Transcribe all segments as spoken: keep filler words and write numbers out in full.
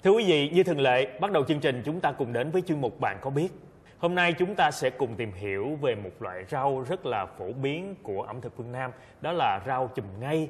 Thưa quý vị, như thường lệ, bắt đầu chương trình chúng ta cùng đến với chuyên mục Bạn có biết. Hôm nay chúng ta sẽ cùng tìm hiểu về một loại rau rất là phổ biến của ẩm thực phương Nam, đó là rau chùm ngây.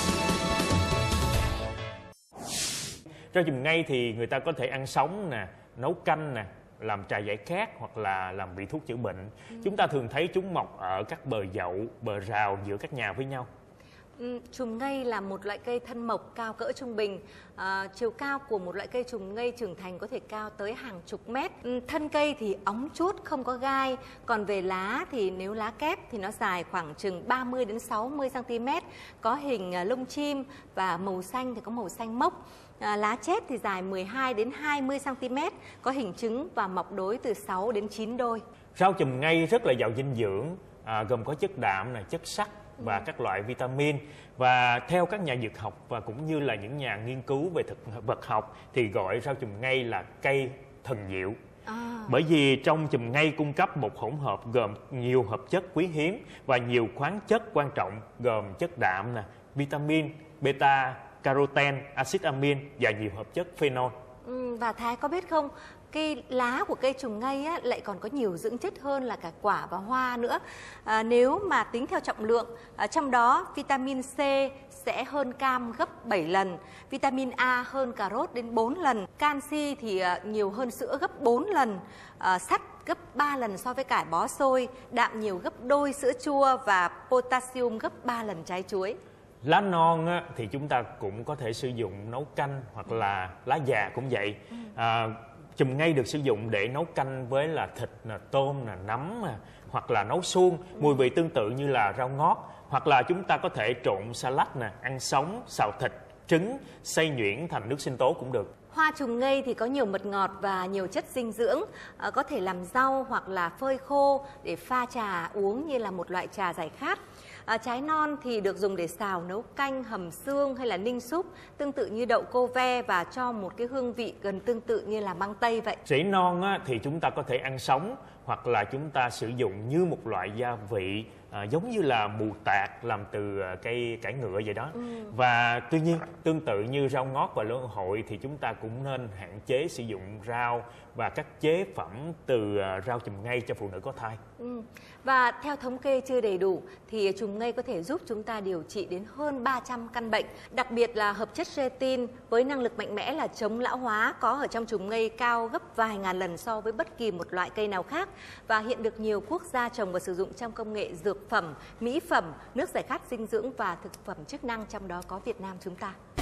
Rau chùm ngây thì người ta có thể ăn sống nè, nấu canh nè, làm trà giải khát hoặc là làm vị thuốc chữa bệnh. Ừ. Chúng ta thường thấy chúng mọc ở các bờ dậu, bờ rào giữa các nhà với nhau. Ừ, chùm ngây là một loại cây thân mộc cao cỡ trung bình. À, chiều cao của một loại cây chùm ngây trưởng thành có thể cao tới hàng chục mét. Ừ, thân cây thì óng chuốt, không có gai. Còn về lá thì nếu lá kép thì nó dài khoảng chừng ba mươi đến sáu mươi xăng ti mét, có hình lông chim và màu xanh thì có màu xanh mốc. À, lá chét thì dài mười hai đến hai mươi xăng ti mét, có hình trứng và mọc đối từ sáu đến chín đôi. Rau chùm ngây rất là giàu dinh dưỡng, à, gồm có chất đạm, này, chất sắt và các loại vitamin. Và theo các nhà dược học và cũng như là những nhà nghiên cứu về thực vật học thì gọi rau chùm ngây là cây thần diệu. À. Bởi vì trong chùm ngây cung cấp một hỗn hợp gồm nhiều hợp chất quý hiếm và nhiều khoáng chất quan trọng gồm chất đạm, nè, vitamin, beta, caroten, axit amin và nhiều hợp chất phenol. Ừ, và Thái có biết không, cái lá của cây chùm ngây á, lại còn có nhiều dưỡng chất hơn là cả quả và hoa nữa. À, nếu mà tính theo trọng lượng, à, trong đó vitamin C sẽ hơn cam gấp bảy lần, vitamin A hơn cà rốt đến bốn lần, canxi thì à, nhiều hơn sữa gấp bốn lần, à, sắt gấp ba lần so với cải bó xôi, đạm nhiều gấp đôi sữa chua và potassium gấp ba lần trái chuối. Lá non á, thì chúng ta cũng có thể sử dụng nấu canh hoặc là lá già cũng vậy. À, chùm ngây được sử dụng để nấu canh với là thịt, là tôm, là nấm hoặc là nấu suông, mùi vị tương tự như là rau ngót. Hoặc là chúng ta có thể trộn salad nè, ăn sống, xào thịt, trứng, xay nhuyễn thành nước sinh tố cũng được. Hoa chùm ngây thì có nhiều mật ngọt và nhiều chất dinh dưỡng, à, có thể làm rau hoặc là phơi khô để pha trà uống như là một loại trà giải khát. À, trái non thì được dùng để xào nấu canh, hầm xương hay là ninh súp, tương tự như đậu cô ve và cho một cái hương vị gần tương tự như là măng tây vậy. Rễ non á, thì chúng ta có thể ăn sống hoặc là chúng ta sử dụng như một loại gia vị, à, giống như là mù tạt làm từ cây cải ngựa vậy đó. Ừ. Và tuy nhiên tương tự như rau ngót và lô hội thì chúng ta cũng nên hạn chế sử dụng rau và các chế phẩm từ rau chùm ngây cho phụ nữ có thai. Ừ. Và theo thống kê chưa đầy đủ thì chùm ngây có thể giúp chúng ta điều trị đến hơn ba trăm căn bệnh, đặc biệt là hợp chất retin với năng lực mạnh mẽ là chống lão hóa có ở trong chùm ngây cao gấp vài ngàn lần so với bất kỳ một loại cây nào khác, và hiện được nhiều quốc gia trồng và sử dụng trong công nghệ dược phẩm, mỹ phẩm, nước giải khát dinh dưỡng và thực phẩm chức năng, trong đó có Việt Nam chúng ta.